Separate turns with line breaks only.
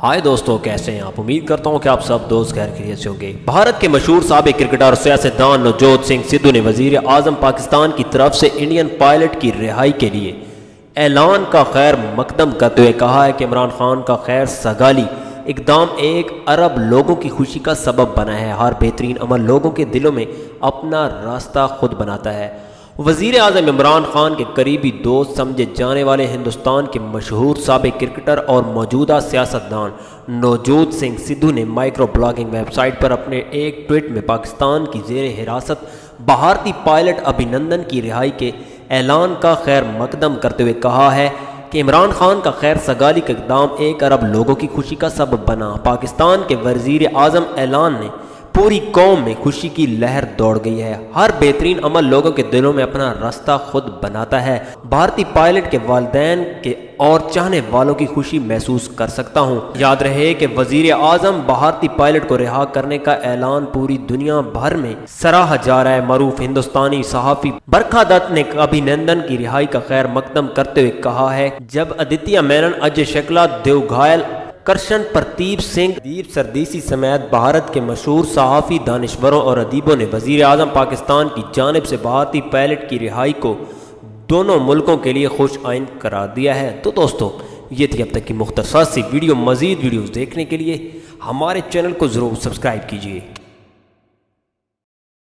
हाय दोस्तों, कैसे हैं आप। उम्मीद करता हूं कि आप सब दोस्त खैर खैरियत से होंगे। भारत के मशहूर साबिक क्रिकेटर और सियासतदान नवजोत सिंह सिद्धू ने वजीर आजम पाकिस्तान की तरफ से इंडियन पायलट की रिहाई के लिए ऐलान का खैर मकदम करते हुए कहा है कि इमरान खान का खैर सगाली इकदाम 1 अरब लोगों की खुशी का सबब बना है। हर बेहतरीन अमल लोगों के दिलों में अपना रास्ता खुद बनाता है। वज़ीर आज़म इमरान खान के करीबी दोस्त समझे जाने वाले हिंदुस्तान के मशहूर साबिक क्रिकेटर और मौजूदा सियासतदान नवजोत सिंह सिद्धू ने माइक्रो ब्लॉगिंग वेबसाइट पर अपने एक ट्वीट में पाकिस्तान की ज़ेर हिरासत भारतीय पायलट अभिनंदन की रिहाई के ऐलान का खैर मकदम करते हुए कहा है कि इमरान खान का खैर सगाली का इक़दाम 1 अरब लोगों की खुशी का सबब बना। पाकिस्तान के वज़ीर आज़म ऐलान ने पूरी कौम में खुशी की लहर दौड़ गई है। हर बेहतरीन अमल लोगों के दिलों में अपना रास्ता खुद बनाता है। भारतीय पायलट के वालिदैन के और चाहने वालों की खुशी महसूस कर सकता हूं। याद रहे कि वजीर आजम भारतीय पायलट को रिहा करने का ऐलान पूरी दुनिया भर में सराहा जा रहा है। मरूफ हिंदुस्तानी सहाफ़ी बरखा दत्त ने अभिनंदन की रिहाई का खैर मकदम करते हुए कहा है, जब आदित्य मेनन, अजय शुक्ला, देवघायल, करशन प्रदीप सिंह, दीप सरदेसी समेत भारत के मशहूर सहाफ़ी, दानिश्वरों और अदीबों ने वज़ीर आज़म पाकिस्तान की जानिब से भारतीय पायलट की रिहाई को दोनों मुल्कों के लिए खुश आइन करार दिया है। तो दोस्तों, ये थी अब तक की मुख्तसर सी वीडियो। मज़ीद वीडियोज़ देखने के लिए हमारे चैनल को ज़रूर सब्सक्राइब कीजिए।